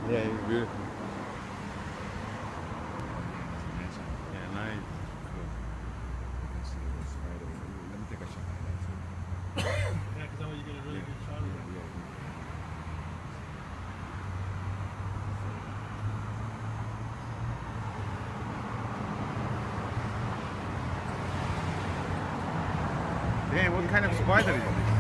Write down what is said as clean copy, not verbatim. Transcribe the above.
Yeah, it's beautiful. Yeah, nice. Cool. Let me take a shot at that too. Yeah, because that way you get a really Yeah, good shot of yeah, it. yeah, yeah. Damn, what kind of spider is this?